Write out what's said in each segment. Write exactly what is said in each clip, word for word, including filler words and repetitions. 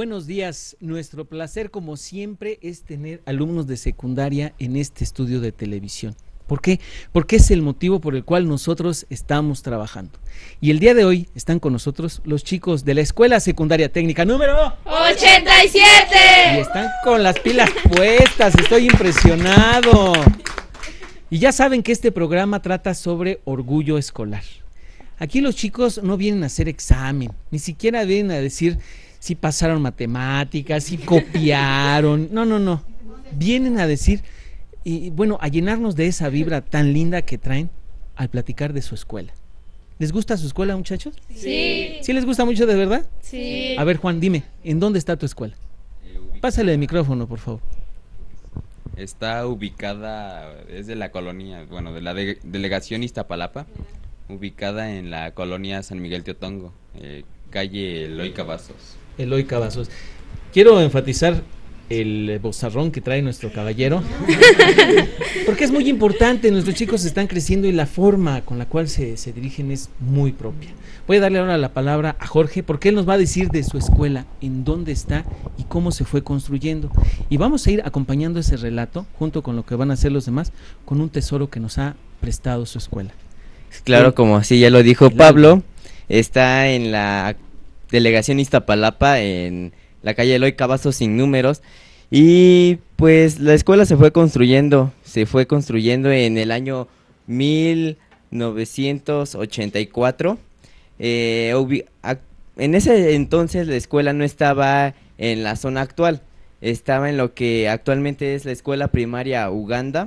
Buenos días, nuestro placer como siempre es tener alumnos de secundaria en este estudio de televisión. ¿Por qué? Porque es el motivo por el cual nosotros estamos trabajando. Y el día de hoy están con nosotros los chicos de la Escuela Secundaria Técnica número ochenta y siete. Y están con las pilas puestas, estoy impresionado. Y ya saben que este programa trata sobre orgullo escolar. Aquí los chicos no vienen a hacer examen, ni siquiera vienen a decir si pasaron matemáticas, si copiaron, no, no, no. Vienen a decir, y bueno, a llenarnos de esa vibra tan linda que traen al platicar de su escuela. ¿Les gusta su escuela, muchachos? Sí. ¿Sí les gusta mucho de verdad? Sí. A ver, Juan, dime, ¿en dónde está tu escuela? Pásale el micrófono, por favor. Está ubicada, es de la colonia, bueno, de la de, delegación Iztapalapa, ubicada en la colonia San Miguel Teotongo, eh, calle Eloy Cavazos. Eloy Cavazos. Quiero enfatizar el bozarrón que trae nuestro caballero, porque es muy importante, nuestros chicos están creciendo y la forma con la cual se, se dirigen es muy propia. Voy a darle ahora la palabra a Jorge, porque él nos va a decir de su escuela, en dónde está y cómo se fue construyendo. Y vamos a ir acompañando ese relato, junto con lo que van a hacer los demás, con un tesoro que nos ha prestado su escuela. Claro, como así ya lo dijo Pablo, está en la delegación Iztapalapa, en la calle Eloy Cavazos sin números, y pues la escuela se fue construyendo, se fue construyendo en el año mil novecientos ochenta y cuatro, eh, en ese entonces la escuela no estaba en la zona actual, estaba en lo que actualmente es la escuela primaria Uganda,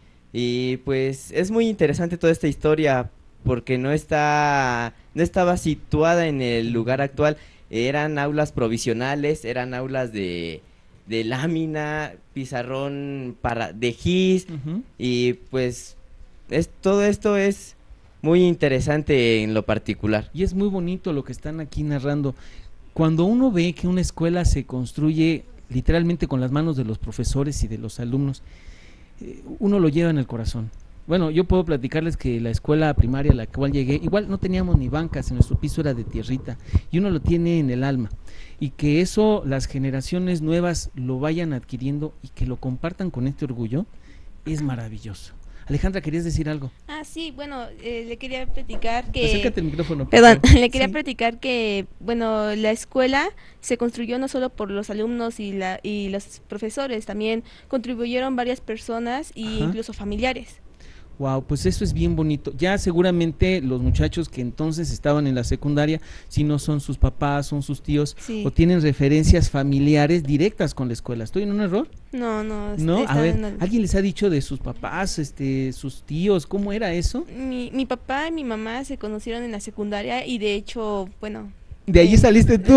y pues es muy interesante toda esta historia, porque no está, no estaba situada en el lugar actual, eran aulas provisionales, eran aulas de, de lámina, pizarrón para, de gis, uh-huh. Y pues es, todo esto es muy interesante en lo particular. Y es muy bonito lo que están aquí narrando. Cuando uno ve que una escuela se construye literalmente con las manos de los profesores y de los alumnos, eh, uno lo lleva en el corazón. Bueno, yo puedo platicarles que la escuela primaria a la cual llegué, igual no teníamos ni bancas, en nuestro piso era de tierrita, y uno lo tiene en el alma, y que eso las generaciones nuevas lo vayan adquiriendo y que lo compartan con este orgullo, es maravilloso. Alejandra, ¿querías decir algo? Ah, sí, bueno, eh, le quería platicar que... Acércate el micrófono. Perdón, le quería sí. platicar que, bueno, la escuela se construyó no solo por los alumnos y, la, y los profesores, también contribuyeron varias personas e incluso familiares. Wow, pues eso es bien bonito. Ya seguramente los muchachos que entonces estaban en la secundaria, si no son sus papás, son sus tíos, sí, o tienen referencias familiares directas con la escuela. ¿Estoy en un error? No, no. No, a ver, el... ¿alguien les ha dicho de sus papás, este, sus tíos? ¿Cómo era eso? Mi, mi papá y mi mamá se conocieron en la secundaria y de hecho, bueno... De allí eh... saliste tú.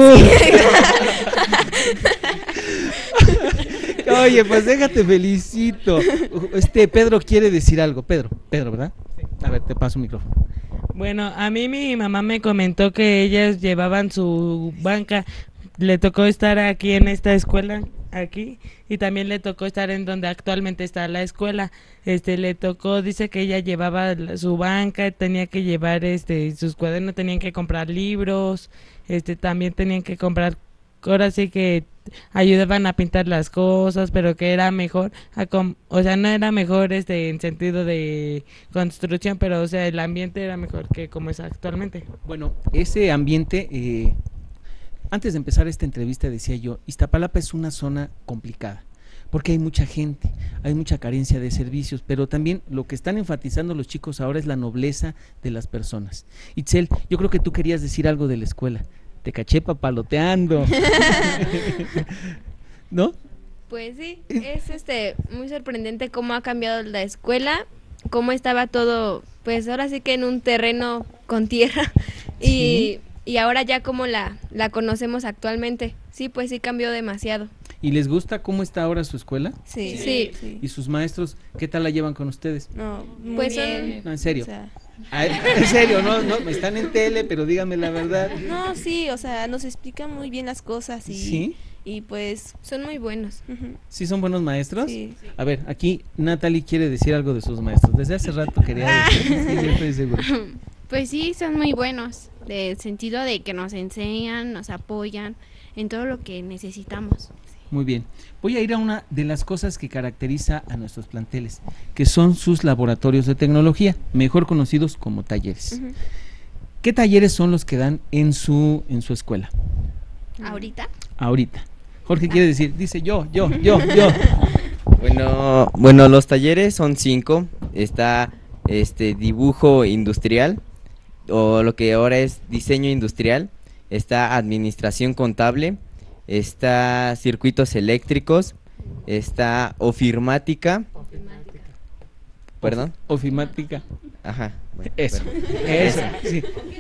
Oye, pues déjate felicito. Este Pedro quiere decir algo. Pedro, Pedro, ¿verdad? Sí. A ver, te paso un micrófono. Bueno, a mí mi mamá me comentó que ellas llevaban su banca. Le tocó estar aquí en esta escuela, aquí, y también le tocó estar en donde actualmente está la escuela. Este, le tocó, dice que ella llevaba su banca, tenía que llevar este sus cuadernos, tenían que comprar libros, este, también tenían que comprar, ahora sí que ayudaban a pintar las cosas, pero que era mejor, a com o sea, no era mejor este en sentido de construcción, pero o sea, el ambiente era mejor que como es actualmente. Bueno, ese ambiente, eh, antes de empezar esta entrevista decía yo, Iztapalapa es una zona complicada, porque hay mucha gente, hay mucha carencia de servicios, pero también lo que están enfatizando los chicos ahora es la nobleza de las personas. Itzel, yo creo que tú querías decir algo de la escuela. Te caché papaloteando. ¿No? Pues sí, es este muy sorprendente cómo ha cambiado la escuela, cómo estaba todo, pues ahora sí que en un terreno con tierra y, ¿sí? Y ahora ya como la, la conocemos actualmente. Sí, pues sí cambió demasiado. ¿Y les gusta cómo está ahora su escuela? Sí. Sí. sí. ¿Y sus maestros, qué tal la llevan con ustedes? No, pues son... No, en serio. O sea... Ay, en serio, no, no, están en tele, pero díganme la verdad. No, sí, o sea, nos explican muy bien las cosas y, ¿sí? Y pues son muy buenos. Uh-huh. ¿Sí son buenos maestros? Sí, sí. A ver, aquí Natalie quiere decir algo de sus maestros. Desde hace rato quería decir, sí, yo estoy seguro. Pues sí, son muy buenos, del sentido de que nos enseñan, nos apoyan en todo lo que necesitamos. Muy bien, voy a ir a una de las cosas que caracteriza a nuestros planteles, que son sus laboratorios de tecnología, mejor conocidos como talleres. Uh-huh. ¿Qué talleres son los que dan en su en su escuela? ¿Ahorita? Ahorita. Jorge quiere decir, dice yo, yo, yo, yo. Bueno, bueno, los talleres son cinco. Está este dibujo industrial, o lo que ahora es diseño industrial. Está administración contable. Está circuitos eléctricos. Está ofimática. Ofimática. ¿Perdón? Ofimática. Ajá. Bueno, eso, perdón. eso, sí.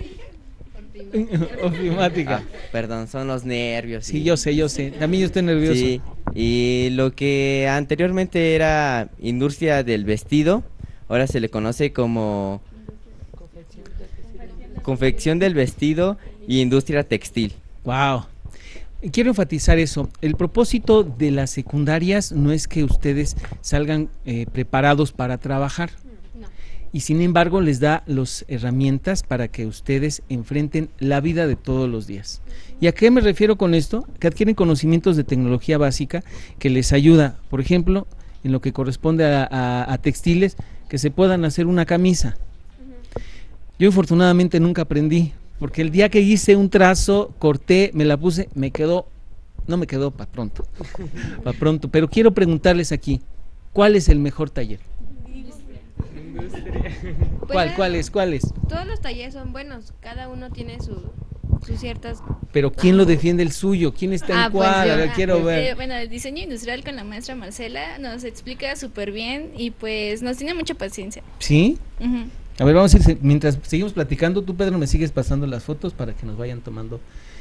Ofimática. Ah, perdón, son los nervios. Sí, y... yo sé, yo sé. También yo estoy nervioso. Sí, y lo que anteriormente era industria del vestido, ahora se le conoce como confección del vestido y industria textil. Wow. Quiero enfatizar eso. El propósito de las secundarias no es que ustedes salgan eh, preparados para trabajar. Y sin embargo les da las herramientas para que ustedes enfrenten la vida de todos los días. ¿Y a qué me refiero con esto? Que adquieren conocimientos de tecnología básica que les ayuda, por ejemplo, en lo que corresponde a, a, a textiles, que se puedan hacer una camisa. Yo afortunadamente nunca aprendí, porque el día que hice un trazo, corté, me la puse, me quedó, no me quedó para pronto, para pronto. Pero quiero preguntarles aquí, ¿cuál es el mejor taller? ¿Cuál, Pues, cuál es, cuál es? Todos los talleres son buenos, cada uno tiene su, sus ciertas... Pero ¿quién lo defiende el suyo? ¿Quién está en Ah, pues cuál? yo. A ver, quiero Eh, ver. bueno, el diseño industrial con la maestra Marcela nos explica súper bien y pues nos tiene mucha paciencia. ¿Sí? Ujú. A ver, vamos a ir, mientras seguimos platicando, tú Pedro me sigues pasando las fotos para que nos vayan tomando.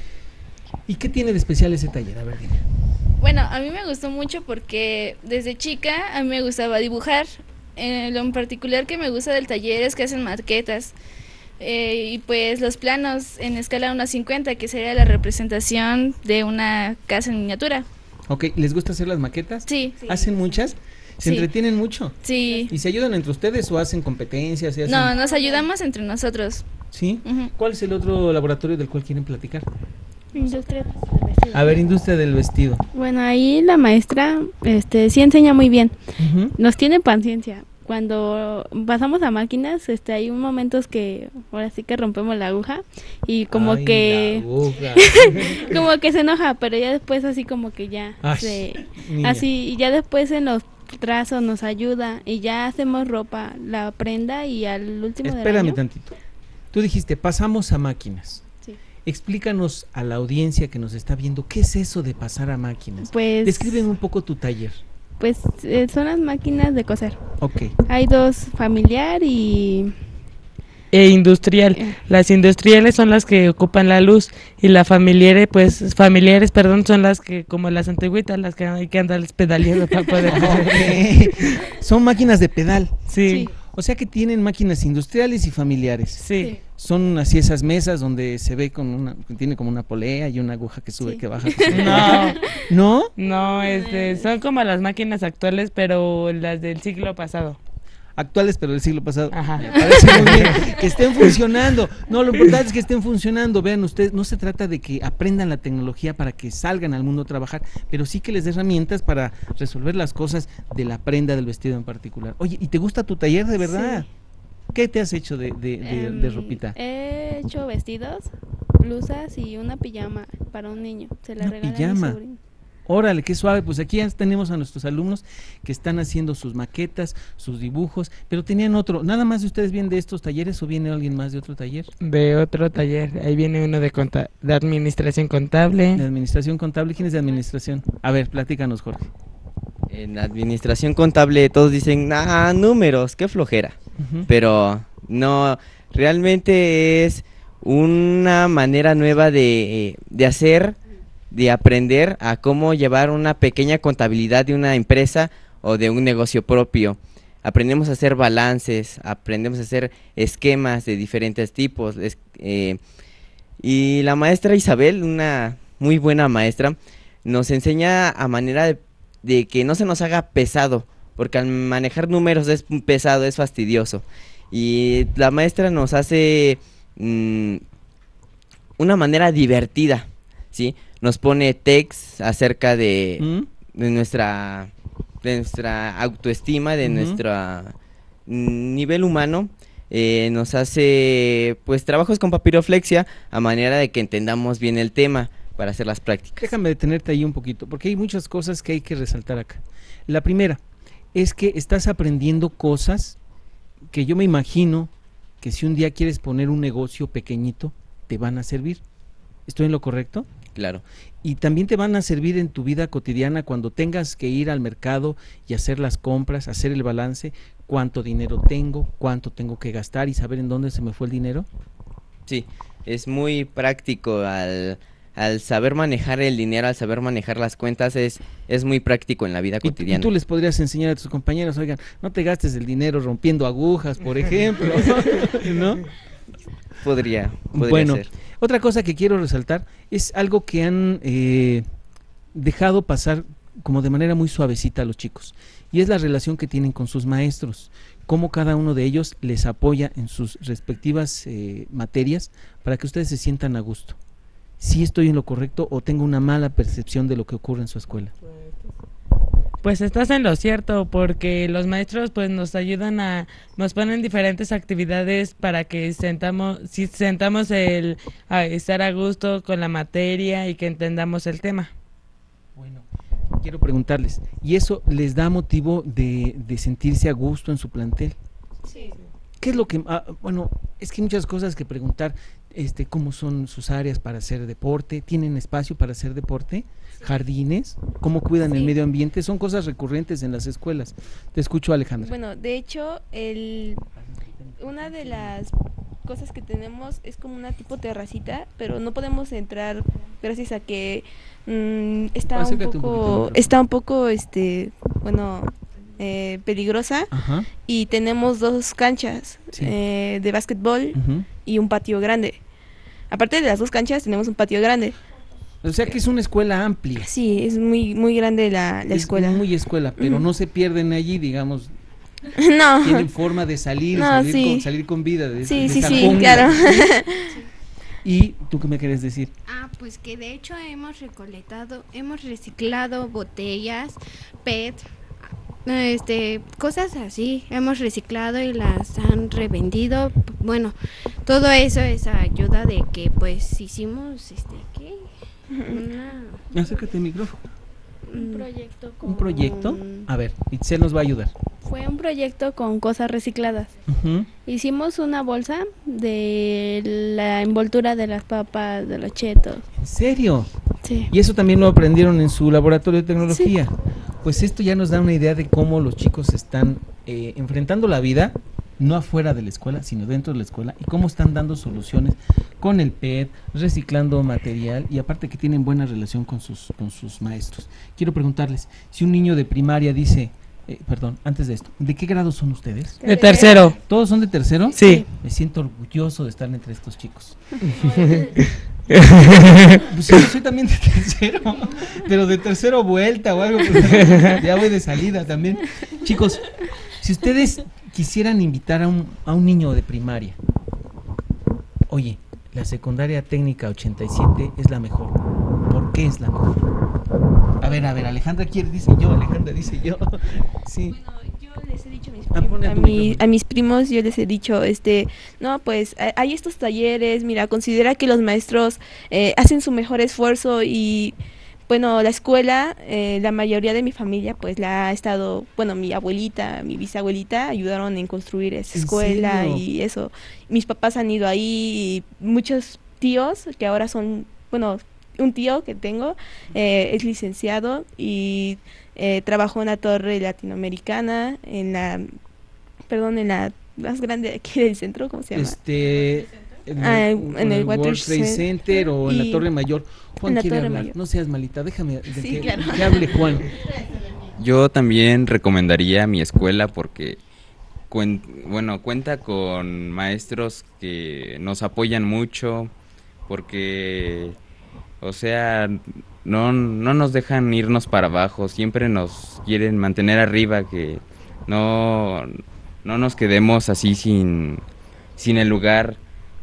¿Y qué tiene de especial ese taller? A ver, dime. Bueno, a mí me gustó mucho porque desde chica a mí me gustaba dibujar. Eh, lo en particular que me gusta del taller es que hacen maquetas eh, y pues los planos en escala uno a cincuenta, que sería la representación de una casa en miniatura. Ok, ¿les gusta hacer las maquetas? Sí. ¿Hacen muchas? ¿Se Sí. entretienen mucho? Sí. ¿Y se ayudan entre ustedes o hacen competencias? ¿Se hacen... No, nos ayudamos entre nosotros. ¿Sí? Ujú. ¿Cuál es el otro laboratorio del cual quieren platicar? Industria del vestido. A ver, industria del vestido. Bueno, ahí la maestra este, sí enseña muy bien. Uh-huh. Nos tiene paciencia. Cuando pasamos a máquinas, este, hay un momentos que ahora sí que rompemos la aguja y como Ay, que la aguja. como que se enoja, pero ya después así como que ya Ay, se, niña. así y ya después en los trazos nos ayuda y ya hacemos ropa, la prenda y al último del Espérame año. tantito. Tú dijiste, pasamos a máquinas. Sí. Explícanos a la audiencia que nos está viendo, ¿qué es eso de pasar a máquinas? Pues Descríbeme un poco tu taller. pues eh, son las máquinas de coser. Ok. Hay dos, familiar y E industrial. Eh. Las industriales son las que ocupan la luz y las familiares, pues familiares, perdón, son las que como las antigüitas, las que hay que andarles pedaleando para poder hacer. Ok. Son máquinas de pedal. Sí, Sí. O sea que tienen máquinas industriales y familiares. sí. Son así esas mesas donde se ve con una, tiene como una polea y una aguja que sube, Sí. que baja. que sube. No, ¿No? no, este, son como las máquinas actuales, pero las del siglo pasado. Actuales, pero del siglo pasado. Ajá. Me parece muy bien. Que estén funcionando. No, lo importante es que estén funcionando. Vean ustedes, no se trata de que aprendan la tecnología para que salgan al mundo a trabajar, pero sí que les dé herramientas para resolver las cosas de la prenda del vestido en particular. Oye, ¿y te gusta tu taller de verdad? ¿Qué te has hecho de, de, de, em, de ropita? he hecho vestidos, blusas y una pijama para un niño. Se la Una regalé a pijama. mi sobrino. Órale, qué suave. Pues aquí ya tenemos a nuestros alumnos que están haciendo sus maquetas, sus dibujos, pero tenían otro. ¿Nada más de ustedes vienen de estos talleres o viene alguien más de otro taller? De otro taller, ahí viene uno de, conta de administración contable. De administración contable. ¿Quién es de administración? A ver, platícanos, Jorge. En administración contable todos dicen, ah, números, qué flojera. Ujú. Pero no, realmente es una manera nueva de, de hacer, de aprender a cómo llevar una pequeña contabilidad de una empresa o de un negocio propio. Aprendemos a hacer balances, aprendemos a hacer esquemas de diferentes tipos. es- eh, y la maestra Isabel, una muy buena maestra, nos enseña a manera de, de que no se nos haga pesado, porque al manejar números es pesado, es fastidioso. y la maestra nos hace mmm, una manera divertida, ¿sí? Nos pone texts acerca de, ¿Mm? de nuestra de nuestra autoestima, de uh-huh. nuestro nivel humano. Eh, nos hace pues trabajos con papiroflexia a manera de que entendamos bien el tema para hacer las prácticas. Déjame detenerte ahí un poquito, porque hay muchas cosas que hay que resaltar acá. La primera es que estás aprendiendo cosas que yo me imagino que si un día quieres poner un negocio pequeñito, te van a servir. ¿Estoy en lo correcto? Claro. Y también te van a servir en tu vida cotidiana cuando tengas que ir al mercado y hacer las compras, hacer el balance, cuánto dinero tengo, cuánto tengo que gastar y saber en dónde se me fue el dinero. Sí, es muy práctico al, al saber manejar el dinero, al saber manejar las cuentas, es, es muy práctico en la vida cotidiana. Y, y tú les podrías enseñar a tus compañeros, oigan, no te gastes el dinero rompiendo agujas, por ejemplo, ¿no? Podría, podría bueno, ser. Otra cosa que quiero resaltar es algo que han eh, dejado pasar como de manera muy suavecita a los chicos, y es la relación que tienen con sus maestros, cómo cada uno de ellos les apoya en sus respectivas eh, materias para que ustedes se sientan a gusto. ¿Sí estoy en lo correcto o tengo una mala percepción de lo que ocurre en su escuela? Pues estás en lo cierto, porque los maestros pues nos ayudan a, nos ponen diferentes actividades para que sentamos, si sentamos el a estar a gusto con la materia y que entendamos el tema. Bueno, quiero preguntarles, ¿y eso les da motivo de, de sentirse a gusto en su plantel? Sí. ¿Qué es lo que, ah, bueno, es que hay muchas cosas que preguntar, este, cómo son sus áreas para hacer deporte, ¿tienen espacio para hacer deporte? ¿Jardines? ¿Cómo cuidan sí. el medio ambiente? Son cosas recurrentes en las escuelas. Te escucho, Alejandra. Bueno, de hecho, el, una de las cosas que tenemos es como una tipo terracita, pero no podemos entrar gracias a que mmm, está Acércate un poco, un está un poco, este, bueno, eh, peligrosa. Ajá. Y tenemos dos canchas sí. eh, de básquetbol uh-huh. y un patio grande. Aparte de las dos canchas, tenemos un patio grande. O sea que es una escuela amplia. Sí, es muy muy grande la, la es escuela. Es muy escuela, pero uh-huh. no se pierden allí, digamos. No. Tienen forma de salir, no, salir, sí. con, salir con vida. De, sí, de sí, sí, claro. ¿Y tú qué me quieres decir? Ah, pues que de hecho hemos recolectado, hemos reciclado botellas, P E T, este, cosas así, hemos reciclado y las han revendido. Bueno, todo eso es ayuda de que pues hicimos, este, ¿qué? Una... Acércate al micrófono. Un proyecto con... ¿Un proyecto? A ver, Itzel nos va a ayudar. Fue un proyecto con cosas recicladas. Uh-huh. Hicimos una bolsa de la envoltura de las papas, de los chetos. ¿En serio? Sí. ¿Y eso también lo aprendieron en su laboratorio de tecnología? Sí. Pues esto ya nos da una idea de cómo los chicos están eh, enfrentando la vida, no afuera de la escuela, sino dentro de la escuela, y cómo están dando soluciones con el P E T, reciclando material, y aparte que tienen buena relación con sus, con sus maestros. Quiero preguntarles, si un niño de primaria dice, eh, perdón, antes de esto, ¿de qué grado son ustedes? De tercero. ¿Todos son de tercero? Sí. Me siento orgulloso de estar entre estos chicos. Pues yo soy también de tercero, pero de tercero vuelta o algo, pues, ya voy de salida también. Chicos, si ustedes quisieran invitar a un, a un niño de primaria, oye, la secundaria técnica ochenta y siete es la mejor. ¿Por qué es la mejor? A ver, a ver, Alejandra quiere, dice yo, Alejandra dice yo. Sí. Bueno, yo les he dicho a mis, prim- a, mi, a mis primos, yo les he dicho, este, no, pues hay estos talleres, mira, considera que los maestros eh, hacen su mejor esfuerzo y... Bueno, la escuela, eh, la mayoría de mi familia, pues la ha estado, bueno, mi abuelita, mi bisabuelita ayudaron en construir esa escuela y eso. Mis papás han ido ahí y muchos tíos que ahora son, bueno, un tío que tengo eh, es licenciado y eh, trabajó en la torre latinoamericana, en la, perdón, en la más grande de aquí del centro, ¿cómo se llama? Este... En el, ah, en, en el World Trade Center o en la Torre Mayor. Juan quiere hablar, mayor. No seas malita, déjame de sí, que, claro. que hable Juan. Yo también recomendaría mi escuela porque cuen, bueno, cuenta con maestros que nos apoyan mucho, porque, o sea, no, no nos dejan irnos para abajo, siempre nos quieren mantener arriba, que no... no nos quedemos así sin, sin el lugar,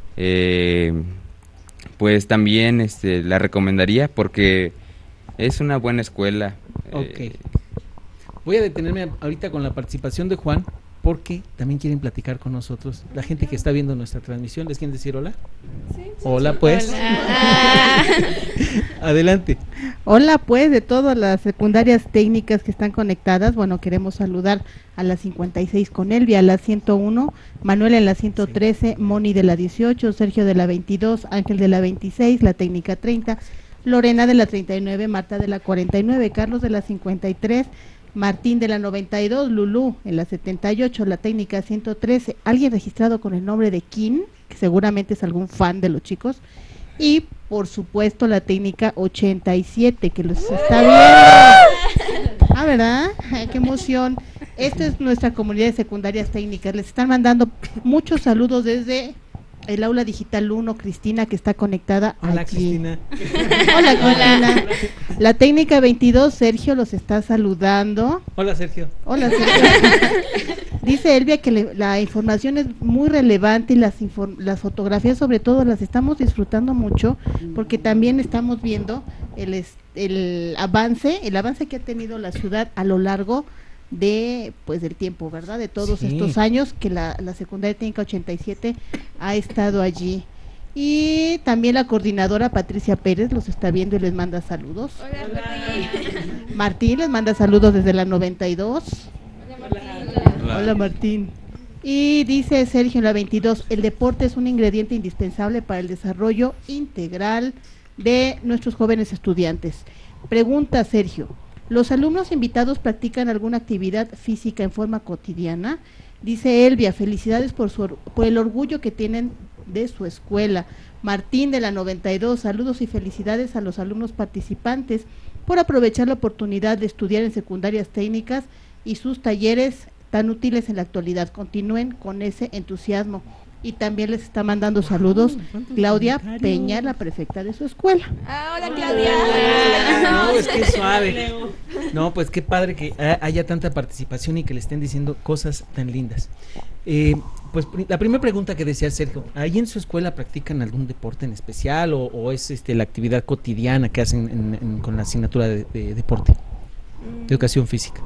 eh, pues también este, la recomendaría porque es una buena escuela. Ok. Eh, Voy a detenerme ahorita con la participación de Juan, porque también quieren platicar con nosotros. La gente que está viendo nuestra transmisión, ¿les quieren decir hola? Sí. Hola, pues. Hola. Adelante. Hola, pues, de todas las secundarias técnicas que están conectadas, bueno, queremos saludar a la cincuenta y seis con Elvia, a la ciento uno, Manuel en la ciento trece, sí. Moni de la dieciocho, Sergio de la veintidós, Ángel de la veintiséis, la técnica treinta, Lorena de la treinta y nueve, Marta de la cuarenta y nueve, Carlos de la cincuenta y tres, Martín de la noventa y dos, Lulú en la setenta y ocho, la técnica ciento trece, alguien registrado con el nombre de Kim, que seguramente es algún fan de los chicos, y por supuesto la técnica ochenta y siete, que los está viendo. Ah, ¿verdad? Ay, qué emoción. Esta es nuestra comunidad de secundarias técnicas, les están mandando muchos saludos desde el aula digital uno, Cristina, que está conectada. Hola, aquí. Cristina. Hola, Cristina. La técnica veintidós, Sergio los está saludando. Hola, Sergio. Hola, Sergio. Dice Elvia que le, la información es muy relevante y las, las fotografías sobre todo las estamos disfrutando mucho porque también estamos viendo el, el avance, el avance que ha tenido la ciudad a lo largo de pues del tiempo, ¿verdad? De todos sí. estos años que la, la secundaria técnica ochenta y siete ha estado allí. Y también la coordinadora Patricia Pérez los está viendo y les manda saludos. Hola, Martín. Martín les manda saludos desde la noventa y dos. Hola, Martín. Hola, Hola Martín. Y dice Sergio en la veintidós, el deporte es un ingrediente indispensable para el desarrollo integral de nuestros jóvenes estudiantes. Pregunta Sergio, ¿los alumnos invitados practican alguna actividad física en forma cotidiana? Dice Elvia, felicidades por, su, por el orgullo que tienen de su escuela. Martín de la noventa y dos, saludos y felicidades a los alumnos participantes por aprovechar la oportunidad de estudiar en secundarias técnicas y sus talleres tan útiles en la actualidad. Continúen con ese entusiasmo. Y también les está mandando saludos Claudia Peña, la prefecta de su escuela. Ah, hola Claudia. No, es que es suave. No, pues qué padre que haya tanta participación y que le estén diciendo cosas tan lindas. Eh, pues la primera pregunta que decía Sergio, ¿ahí en su escuela practican algún deporte en especial o, o es este la actividad cotidiana que hacen en, en, con la asignatura de, de deporte, de educación física?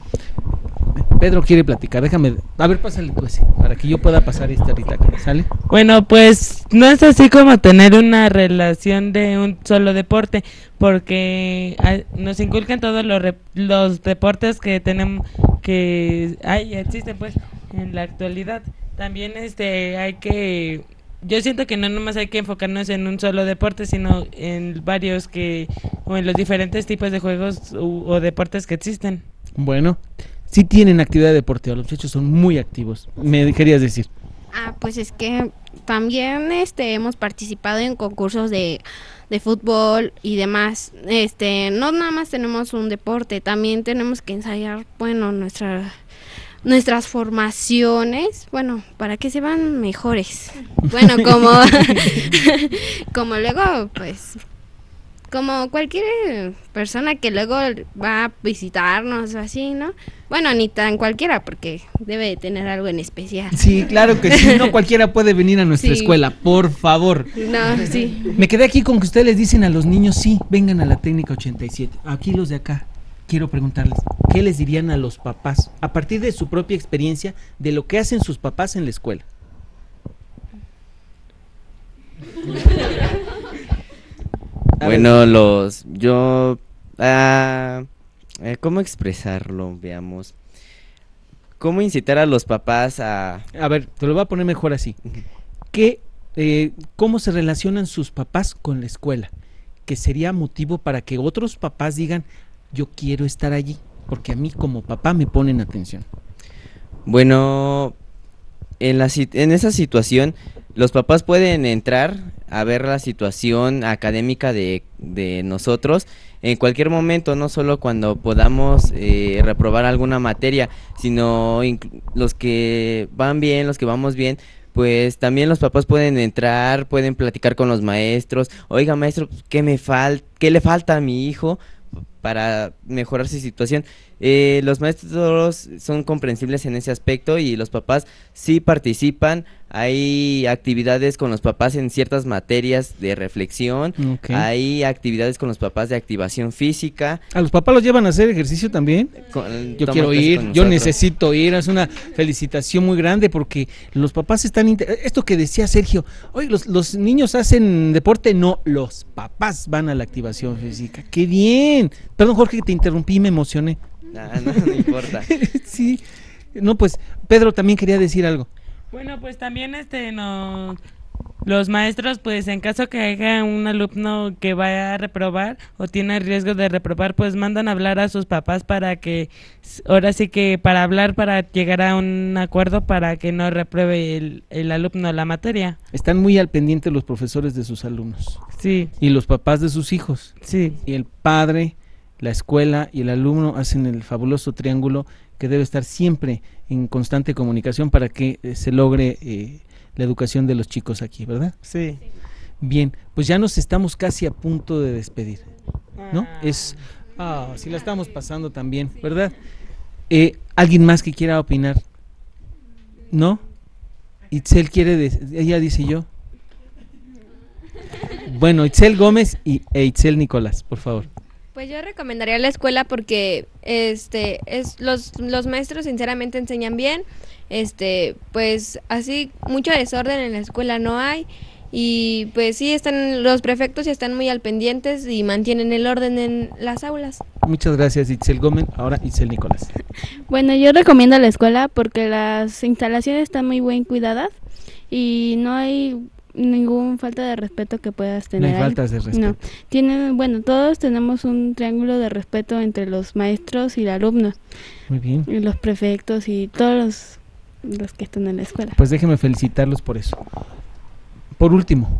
Pedro quiere platicar, déjame, a ver, pásale tú ese, para que yo pueda pasar esta ahorita, ¿sale? Bueno, pues no es así como tener una relación de un solo deporte, porque a, nos inculcan todos los, re, los deportes que tenemos, que hay, existen pues en la actualidad. También este hay que, yo siento que no nomás hay que enfocarnos en un solo deporte, sino en varios que, o en los diferentes tipos de juegos u, o deportes que existen. Bueno, sí tienen actividad deportiva, los muchachos son muy activos. ¿Me querías decir? Ah, pues es que también este hemos participado en concursos de, de fútbol y demás. Este, no nada más tenemos un deporte, también tenemos que ensayar, bueno, nuestra nuestras formaciones, bueno, para que se van mejores. Bueno, como como luego pues como cualquier persona que luego va a visitarnos o así, ¿no? Bueno, ni tan cualquiera, porque debe de tener algo en especial. Sí, claro que sí, no cualquiera puede venir a nuestra sí. escuela, por favor. No, sí. Me quedé aquí con que ustedes les dicen a los niños, sí, vengan a la técnica ochenta y siete. Aquí los de acá, quiero preguntarles, ¿qué les dirían a los papás, a partir de su propia experiencia, de lo que hacen sus papás en la escuela? Bueno, los, yo, ah, eh, ¿cómo expresarlo? Veamos. ¿Cómo incitar a los papás a...? A ver, te lo voy a poner mejor así. ¿Qué, eh, ¿Cómo se relacionan sus papás con la escuela? Que sería motivo para que otros papás digan, yo quiero estar allí, porque a mí como papá me ponen atención. Bueno, en, la, en esa situación, los papás pueden entrar a ver la situación académica de, de nosotros en cualquier momento, no solo cuando podamos eh, reprobar alguna materia, sino los que van bien, los que vamos bien, pues también los papás pueden entrar, pueden platicar con los maestros. Oiga, maestro, ¿qué me falta? ¿Qué le falta a mi hijo para mejorar su situación? eh, los maestros son comprensibles en ese aspecto y los papás sí participan. Hay actividades con los papás en ciertas materias de reflexión, okay. Hay actividades con los papás de activación física. ¿A los papás los llevan a hacer ejercicio también? Con, yo quiero ir, yo necesito ir, es una felicitación muy grande porque los papás están... Esto que decía Sergio, oye, los, los niños hacen deporte, no, los papás van a la activación física, ¡qué bien! Perdón, Jorge, que te interrumpí, me emocioné. No, no, no importa. Sí, no, pues Pedro también quería decir algo. Bueno, pues también este no, los maestros, pues en caso que haya un alumno que vaya a reprobar o tiene riesgo de reprobar, pues mandan a hablar a sus papás para que, ahora sí que para hablar, para llegar a un acuerdo para que no repruebe el, el alumno la materia. Están muy al pendiente los profesores de sus alumnos. Sí. Y los papás de sus hijos. Sí. Y el padre, la escuela y el alumno hacen el fabuloso triángulo que debe estar siempre en constante comunicación para que eh, se logre eh, la educación de los chicos aquí, ¿verdad? Sí. Bien, pues ya nos estamos casi a punto de despedir, ¿no? Ah. Es, ah, sí la estamos pasando también, ¿verdad? Eh, ¿Alguien más que quiera opinar? ¿No? Itzel quiere, de, ella dice yo. Bueno, Itzel Gómez y e Itzel Nicolás, por favor. Pues yo recomendaría la escuela porque este es los los maestros sinceramente enseñan bien, este pues así mucho desorden en la escuela no hay y pues sí están los prefectos y están muy al pendientes y mantienen el orden en las aulas. Muchas gracias, Itzel Gómez. Ahora Itzel Nicolás. Bueno, yo recomiendo la escuela porque las instalaciones están muy bien cuidadas y no hay ningún falta de respeto que puedas tener. No hay faltas de respeto. No, tienen, bueno, todos tenemos un triángulo de respeto entre los maestros y los alumnos. Muy bien. Y los prefectos y todos los, los que están en la escuela. Pues déjeme felicitarlos por eso. Por último,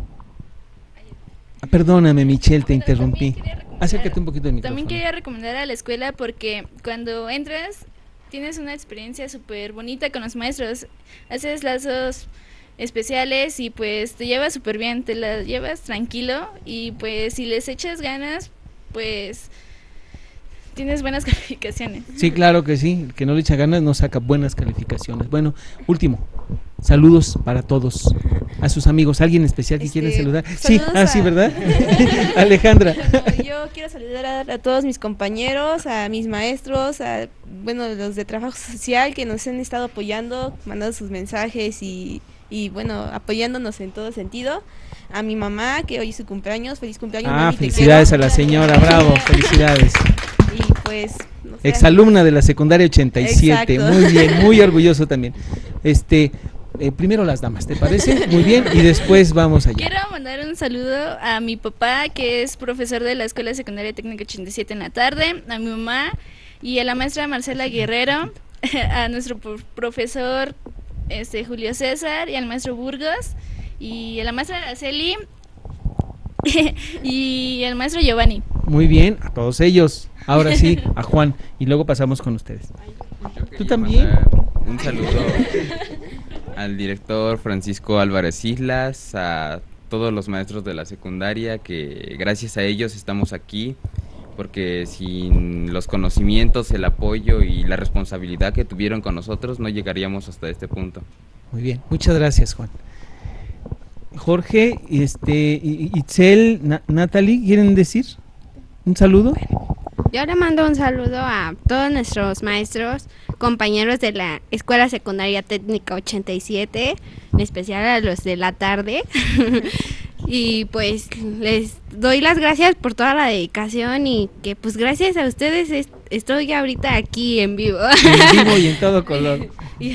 perdóname Michelle, te interrumpí. Acércate un poquito del micrófono. También quería recomendar a la escuela porque cuando entras tienes una experiencia súper bonita con los maestros, haces lazos especiales y pues te llevas súper bien, te la llevas tranquilo y pues si les echas ganas, pues tienes buenas calificaciones. Sí, claro que sí, el que no le echa ganas no saca buenas calificaciones. Bueno, último, saludos para todos, a sus amigos, ¿alguien especial que este, quiere saludar? Sí, ah, a... sí, ¿verdad? Alejandra. Bueno, yo quiero saludar a, a todos mis compañeros, a mis maestros, a bueno, los de trabajo social que nos han estado apoyando, mandando sus mensajes y y bueno, apoyándonos en todo sentido. A mi mamá, que hoy es su cumpleaños, feliz cumpleaños. Ah, mami, felicidades a la señora, bravo, felicidades. Y pues, no sé, exalumna de la secundaria ochenta y siete, exacto. Muy bien, muy orgulloso también. Este, eh, primero las damas, ¿te parece? Muy bien, y después vamos allá. Quiero mandar un saludo a mi papá, que es profesor de la Escuela Secundaria Técnica ochenta y siete en la tarde, a mi mamá y a la maestra Marcela Guerrero, a nuestro profesor Este Julio César y al maestro Burgos y a la maestra Araceli y al maestro Giovanni. Muy bien, a todos ellos. Ahora sí, a Juan y luego pasamos con ustedes. ¿Tú también? Un saludo al director Francisco Álvarez Islas, a todos los maestros de la secundaria que gracias a ellos estamos aquí, porque sin los conocimientos, el apoyo y la responsabilidad que tuvieron con nosotros no llegaríamos hasta este punto. Muy bien, muchas gracias, Juan. Jorge, este, Itzel, Na, Natalie, ¿quieren decir un saludo? Yo le mando un saludo a todos nuestros maestros, compañeros de la Escuela Secundaria Técnica ochenta y siete, en especial a los de la tarde. Y pues les doy las gracias por toda la dedicación y que pues gracias a ustedes est estoy ahorita aquí en vivo. En vivo y en todo color. y,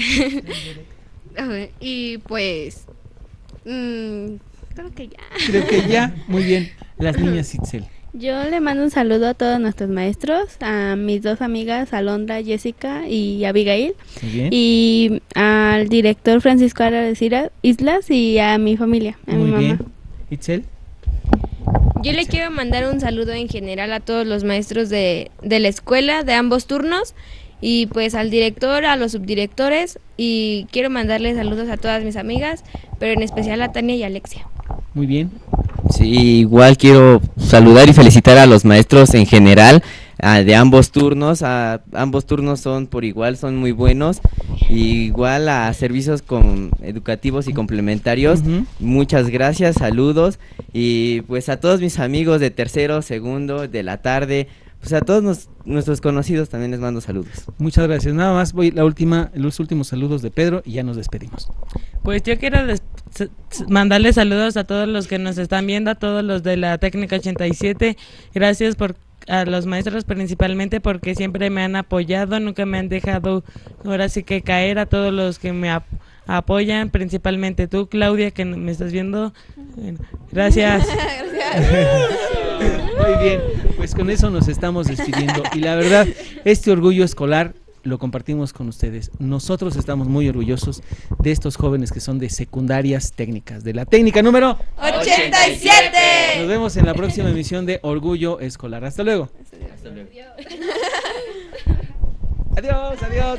y pues mmm, creo que ya. Creo que ya, muy bien. Las niñas Itzel. Yo le mando un saludo a todos nuestros maestros, a mis dos amigas, Alondra, Jessica y Abigail, muy bien. Y al director Francisco Álvarez Islas y a mi familia, a muy mi mamá. Bien. ¿Itzel? Yo le quiero mandar un saludo en general a todos los maestros de, de la escuela, de ambos turnos, y pues al director, a los subdirectores, y quiero mandarle saludos a todas mis amigas, pero en especial a Tania y Alexia. Muy bien. Sí, igual quiero saludar y felicitar a los maestros en general, a, de ambos turnos, a, ambos turnos son por igual, son muy buenos, y igual a servicios con, educativos y complementarios. Uh-huh. Muchas gracias, saludos, y pues a todos mis amigos de tercero, segundo, de la tarde, pues a todos nos, nuestros conocidos también les mando saludos. Muchas gracias. Nada más voy la última, los últimos saludos de Pedro y ya nos despedimos. Pues yo quiero des- mandarle saludos a todos los que nos están viendo, a todos los de la técnica ochenta y siete. Gracias por a los maestros principalmente porque siempre me han apoyado, nunca me han dejado ahora sí que caer, a todos los que me ap- apoyan, principalmente tú, Claudia, que me estás viendo. Gracias. Muy bien, pues con eso nos estamos despidiendo y la verdad, este orgullo escolar lo compartimos con ustedes. Nosotros estamos muy orgullosos de estos jóvenes que son de secundarias técnicas, de la técnica número ochenta y siete. Nos vemos en la próxima emisión de Orgullo Escolar. Hasta luego. Hasta luego. Adiós, adiós.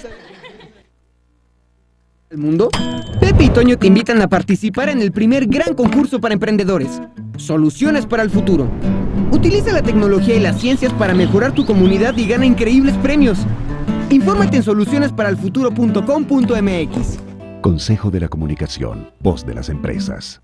¿El mundo? Pepe y Toño te invitan a participar en el primer gran concurso para emprendedores, Soluciones para el Futuro. Utiliza la tecnología y las ciencias para mejorar tu comunidad y gana increíbles premios. Infórmate en soluciones para el futuro punto com punto m x. Consejo de la Comunicación, voz de las empresas.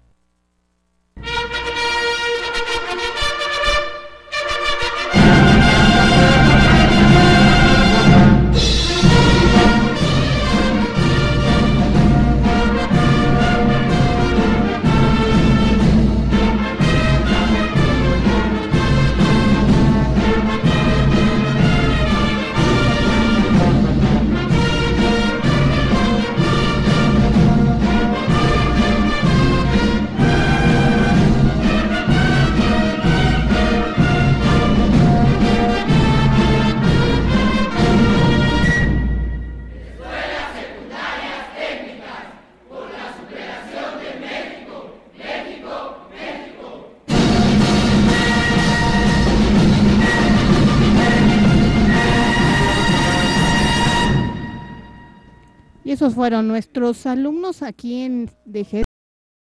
Y esos fueron nuestros alumnos aquí en D G.